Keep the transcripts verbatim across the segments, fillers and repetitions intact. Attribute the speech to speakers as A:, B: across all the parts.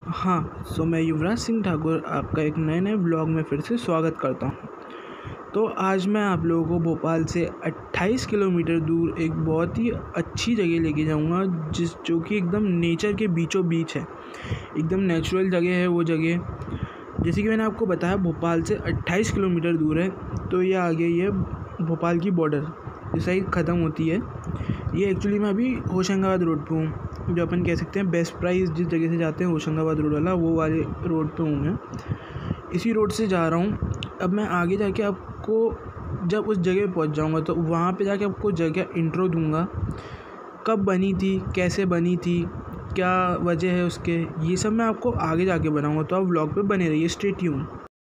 A: हाँ, सो मैं युवराज सिंह ठाकुर आपका एक नए नए व्लॉग में फिर से स्वागत करता हूँ। तो आज मैं आप लोगों को भोपाल से अट्ठाईस किलोमीटर दूर एक बहुत ही अच्छी जगह लेके जाऊँगा, जिस जो कि एकदम नेचर के बीचों बीच है। एकदम नेचुरल जगह है वो जगह। जैसे कि मैंने आपको बताया, भोपाल से अट्ठाईस किलोमीटर दूर है। तो ये आ गई है भोपाल की बॉर्डर, जो साइड ख़त्म होती है। ये एक्चुअली मैं अभी होशंगाबाद रोड पे हूँ, जो अपन कह सकते हैं बेस्ट प्राइस जिस जगह से जाते हैं होशंगाबाद रोड वाला, वो वाले रोड पे हूँ मैं। इसी रोड से जा रहा हूँ। अब मैं आगे जाके आपको जब उस जगह पे पहुँच जाऊँगा तो वहाँ पे जाके आपको जगह इंट्रो दूँगा, कब बनी थी, कैसे बनी थी, क्या वजह है उसके, ये सब मैं आपको आगे जाके बनाऊँगा। तो आप व्लॉग पे बने रहिए, stay tune.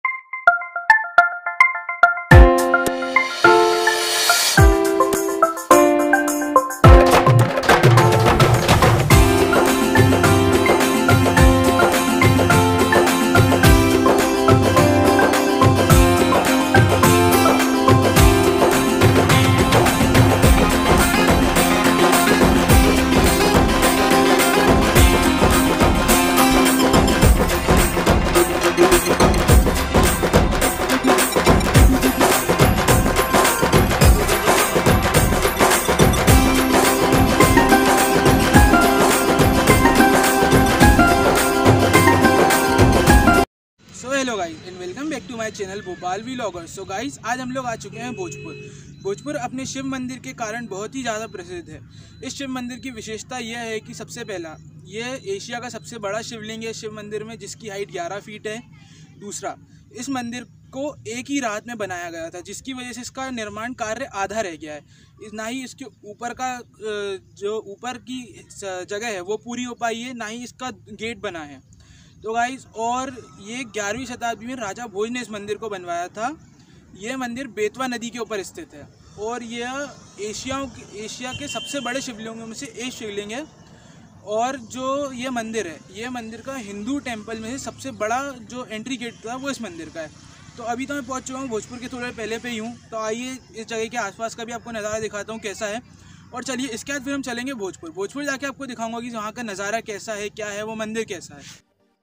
B: So hello guys and welcome back to my channel Bhopal vlogger. So guys, आज हम लोग आ चुके हैं भोजपुर। भोजपुर अपने शिव मंदिर के कारण बहुत ही ज़्यादा प्रसिद्ध है। इस शिव मंदिर की विशेषता यह है कि सबसे पहला, यह एशिया का सबसे बड़ा शिवलिंग है शिव मंदिर में, जिसकी हाइट ग्यारह फीट है। दूसरा, इस मंदिर को एक ही रात में बनाया गया था, जिसकी वजह से इसका निर्माण कार्य आधा रह गया है। ना ही इसके ऊपर का जो ऊपर की जगह है वो पूरी हो पाई है, ना ही इसका गेट बना है। तो गाइस, और ये ग्यारहवीं शताब्दी में राजा भोज ने इस मंदिर को बनवाया था। ये मंदिर बेतवा नदी के ऊपर स्थित है और यह एशिया एशिया के सबसे बड़े शिवलिंगों में से एक शिवलिंग है। और जो ये मंदिर है, ये मंदिर का हिंदू टेम्पल में से सबसे बड़ा जो एंट्री गेट था वो इस मंदिर का है। तो अभी तो मैं पहुंच चुका हूँ भोजपुर के थोड़े पहले पे ही हूँ। तो आइए इस जगह के आसपास का भी आपको नज़ारा दिखाता हूँ कैसा है। और चलिए, इसके बाद फिर हम चलेंगे भोजपुर। भोजपुर जाके आपको दिखाऊंगा कि वहाँ का नज़ारा कैसा है, क्या है, वो मंदिर कैसा है।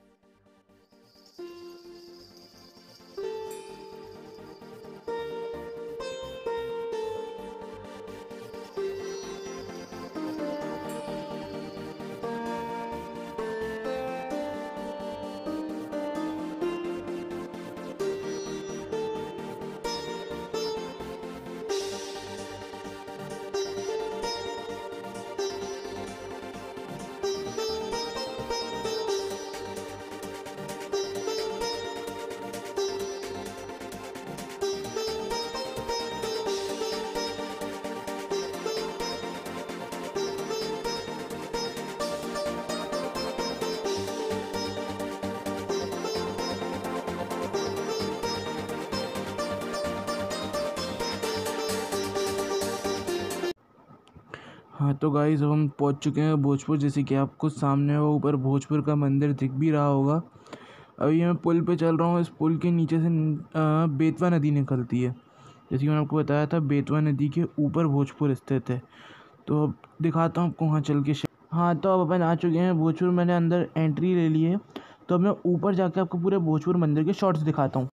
A: हाँ, तो गाइस अब हम पहुँच चुके हैं भोजपुर। जैसे कि आपको सामने वो ऊपर भोजपुर का मंदिर दिख भी रहा होगा। अभी मैं पुल पे चल रहा हूँ। इस पुल के नीचे से आ, बेतवा नदी निकलती है। जैसे कि मैंने आपको बताया था, बेतवा नदी के ऊपर भोजपुर स्थित है। तो अब दिखाता हूँ आपको वहाँ चल के। हाँ, तो अब अपन आ चुके हैं भोजपुर। मैंने अंदर एंट्री ले ली है। तो अब मैं ऊपर जाके आपको पूरे भोजपुर मंदिर के शॉर्ट्स दिखाता हूँ।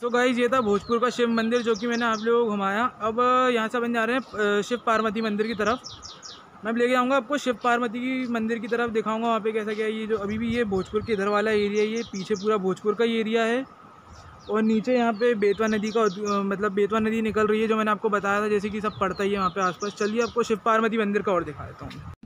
B: सो गाइस ये था भोजपुर का शिव मंदिर जो कि मैंने आप लोगों को घुमाया। अब यहाँ से अपन जा रहे हैं शिव पार्वती मंदिर की तरफ। मैं लेके जाऊँगा आपको शिव पार्वती की मंदिर की तरफ, दिखाऊंगा वहाँ पे कैसा क्या है। ये जो अभी भी ये भोजपुर के इधर वाला एरिया, ये पीछे पूरा भोजपुर का ही एरिया है। और नीचे यहाँ पे बेतवा नदी का मतलब बेतवा नदी निकल रही है जो मैंने आपको बताया था, जैसे कि सब पड़ता ही है वहाँ पे आसपास। चलिए आपको शिव पार्वती मंदिर का और दिखा देता हूँ।